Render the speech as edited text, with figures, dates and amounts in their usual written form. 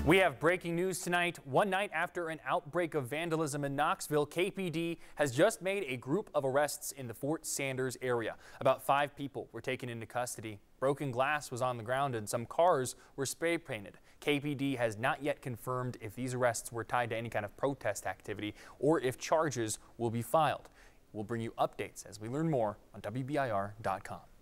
We have breaking news tonight. One night after an outbreak of vandalism in Knoxville, KPD has just made a group of arrests in the Fort Sanders area. About 5 people were taken into custody. Broken glass was on the ground and some cars were spray painted. KPD has not yet confirmed if these arrests were tied to any kind of protest activity or if charges will be filed. We'll bring you updates as we learn more on WBIR.com.